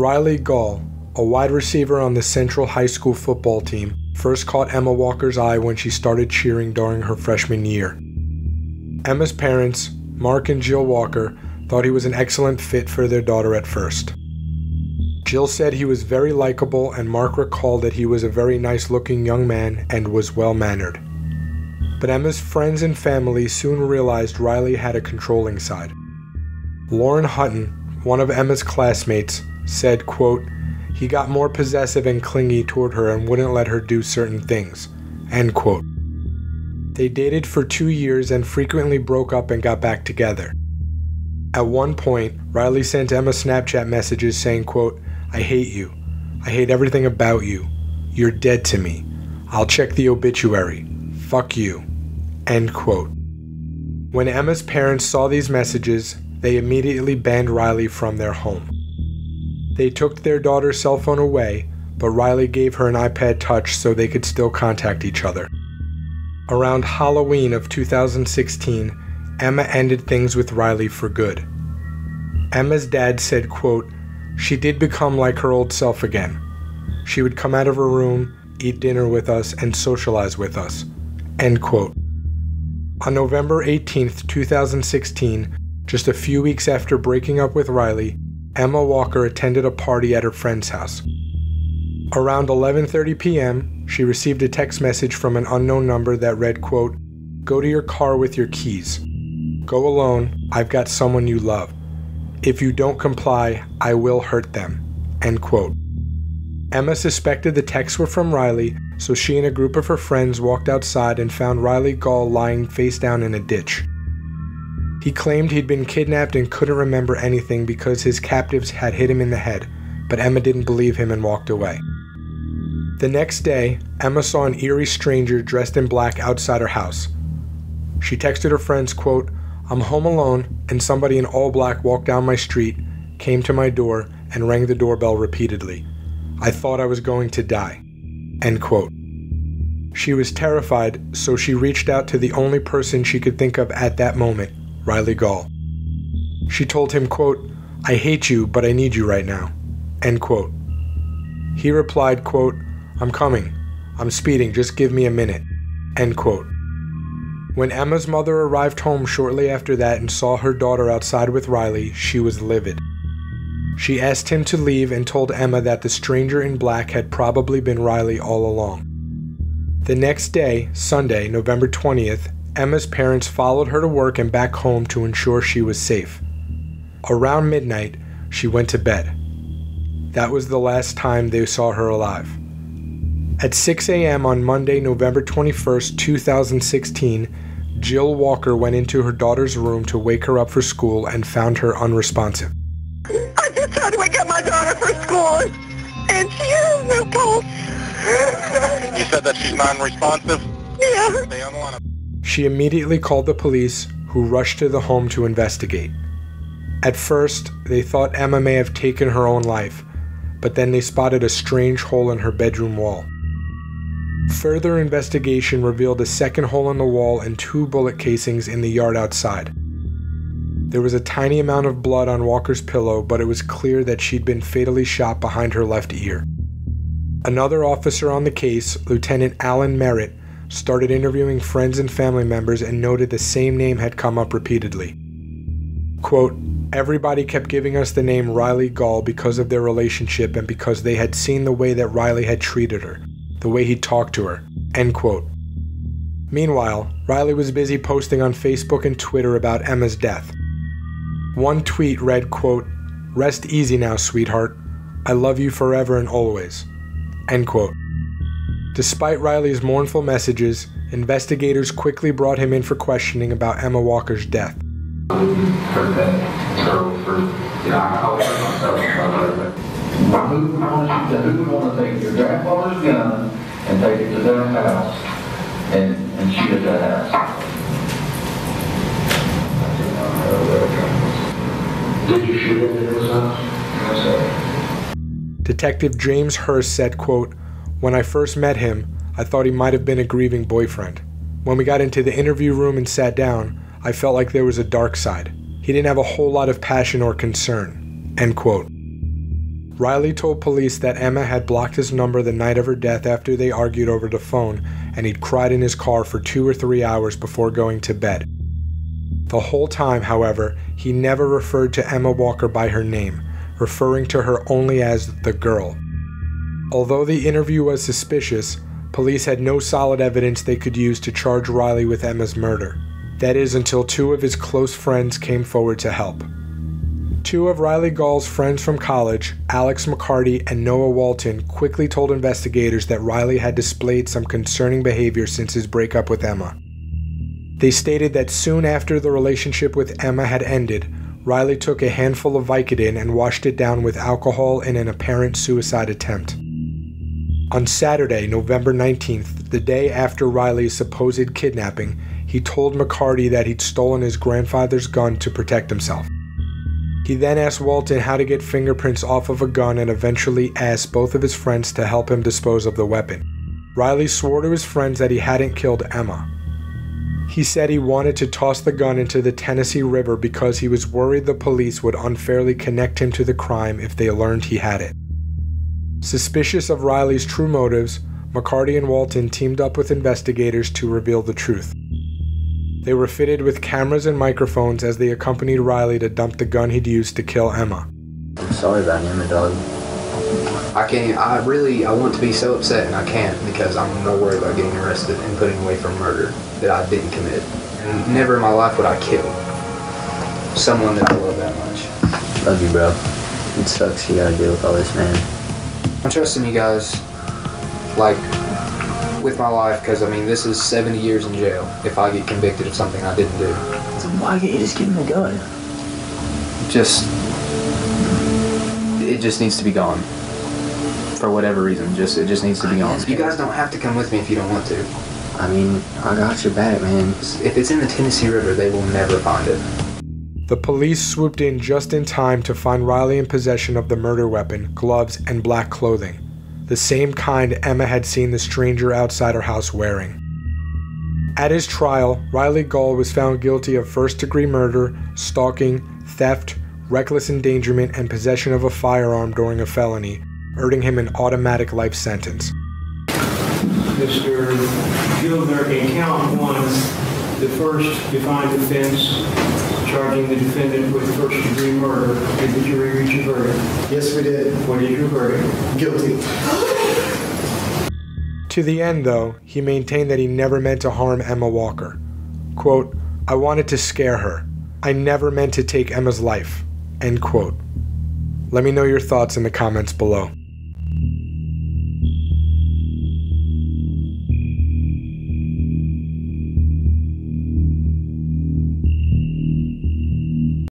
Riley Gaul, a wide receiver on the Central High School football team, first caught Emma Walker's eye when she started cheering during her freshman year. Emma's parents, Mark and Jill Walker, thought he was an excellent fit for their daughter at first. Jill said he was very likable, and Mark recalled that he was a very nice-looking young man and was well-mannered. But Emma's friends and family soon realized Riley had a controlling side. Lauren Hutton, one of Emma's classmates, said, quote, "He got more possessive and clingy toward her and wouldn't let her do certain things," end quote. They dated for 2 years and frequently broke up and got back together. At one point, Riley sent Emma Snapchat messages saying, quote, "I hate you. I hate everything about you. You're dead to me. I'll check the obituary. Fuck you," end quote. When Emma's parents saw these messages, they immediately banned Riley from their home. They took their daughter's cell phone away, but Riley gave her an iPad Touch so they could still contact each other. Around Halloween of 2016, Emma ended things with Riley for good. Emma's dad said, quote, "She did become like her old self again. She would come out of her room, eat dinner with us, and socialize with us," end quote. On November 18th, 2016, just a few weeks after breaking up with Riley, Emma Walker attended a party at her friend's house. Around 11:30 p.m., she received a text message from an unknown number that read, quote, "Go to your car with your keys. Go alone, I've got someone you love. If you don't comply, I will hurt them," end quote. Emma suspected the texts were from Riley, so she and a group of her friends walked outside and found Riley Gaul lying face down in a ditch. He claimed he'd been kidnapped and couldn't remember anything because his captives had hit him in the head, but Emma didn't believe him and walked away. The next day, Emma saw an eerie stranger dressed in black outside her house. She texted her friends, quote, "I'm home alone, and somebody in all black walked down my street, came to my door, and rang the doorbell repeatedly. I thought I was going to die," end quote. She was terrified, so she reached out to the only person she could think of at that moment, Riley Gaul. She told him, quote, "I hate you, but I need you right now," end quote. He replied, quote, "I'm coming. I'm speeding, just give me a minute," end quote. When Emma's mother arrived home shortly after that and saw her daughter outside with Riley, she was livid. She asked him to leave and told Emma that the stranger in black had probably been Riley all along. The next day, Sunday, November 20th, Emma's parents followed her to work and back home to ensure she was safe. Around midnight, she went to bed. That was the last time they saw her alive. At 6 a.m. on Monday, November 21st, 2016, Jill Walker went into her daughter's room to wake her up for school and found her unresponsive. "I just tried to wake up my daughter for school, and she has no pulse." You said that she's non-responsive? Yeah. Stay on the line. She immediately called the police, who rushed to the home to investigate. At first, they thought Emma may have taken her own life, but then they spotted a strange hole in her bedroom wall. Further investigation revealed a second hole in the wall and 2 bullet casings in the yard outside. There was a tiny amount of blood on Walker's pillow, but it was clear that she'd been fatally shot behind her left ear. Another officer on the case, Lieutenant Alan Merritt, started interviewing friends and family members and noted the same name had come up repeatedly. Quote, "Everybody kept giving us the name Riley Gaul because of their relationship and because they had seen the way that Riley had treated her, the way he talked to her," end quote. Meanwhile, Riley was busy posting on Facebook and Twitter about Emma's death. One tweet read, quote, "Rest easy now, sweetheart. I love you forever and always," end quote. Despite Riley's mournful messages, investigators quickly brought him in for questioning about Emma Walker's death. I always hurt myself about it. Who would want to take your grandfather's gun and take it to their house and shoot at that house? Did you shoot at his house? No, sir. Detective James Hurst said, quote, "When I first met him, I thought he might have been a grieving boyfriend. When we got into the interview room and sat down, I felt like there was a dark side. He didn't have a whole lot of passion or concern," end quote. Riley told police that Emma had blocked his number the night of her death after they argued over the phone, and he'd cried in his car for 2 or 3 hours before going to bed. The whole time, however, he never referred to Emma Walker by her name, referring to her only as the girl. Although the interview was suspicious, police had no solid evidence they could use to charge Riley with Emma's murder. That is, until 2 of his close friends came forward to help. 2 of Riley Gaul's friends from college, Alex McCarty and Noah Walton, quickly told investigators that Riley had displayed some concerning behavior since his breakup with Emma. They stated that soon after the relationship with Emma had ended, Riley took a handful of Vicodin and washed it down with alcohol in an apparent suicide attempt. On Saturday, November 19th, the day after Riley's supposed kidnapping, he told McCarty that he'd stolen his grandfather's gun to protect himself. He then asked Walton how to get fingerprints off of a gun and eventually asked both of his friends to help him dispose of the weapon. Riley swore to his friends that he hadn't killed Emma. He said he wanted to toss the gun into the Tennessee River because he was worried the police would unfairly connect him to the crime if they learned he had it. Suspicious of Riley's true motives, McCarty and Walton teamed up with investigators to reveal the truth. They were fitted with cameras and microphones as they accompanied Riley to dump the gun he'd used to kill Emma. I'm sorry about Emma, dog. I want to be so upset and I can't because I'm more worried about getting arrested and putting away for murder that I didn't commit. And never in my life would I kill someone that I love that much. Love you, bro. It sucks you gotta deal with all this, man. I'm trusting you guys, like, with my life, because, I mean, this is 70 years in jail if I get convicted of something I didn't do. So why can't you just give him the gun? It just needs to be gone. For whatever reason, it just needs to be gone. You guys don't have to come with me if you don't want to. I mean, I got your back, man. If it's in the Tennessee River, they will never find it. The police swooped in just in time to find Riley in possession of the murder weapon, gloves, and black clothing, the same kind Emma had seen the stranger outside her house wearing. At his trial, Riley Gaul was found guilty of first-degree murder, stalking, theft, reckless endangerment, and possession of a firearm during a felony, earning him an automatic life sentence. Mr. Gilder, in count 1, the first defined offense, charging the defendant with first-degree murder. Did the jury reach a verdict? Yes, we did. What is your verdict? Guilty. To the end, though, he maintained that he never meant to harm Emma Walker. Quote, "I wanted to scare her. I never meant to take Emma's life." End quote. Let me know your thoughts in the comments below.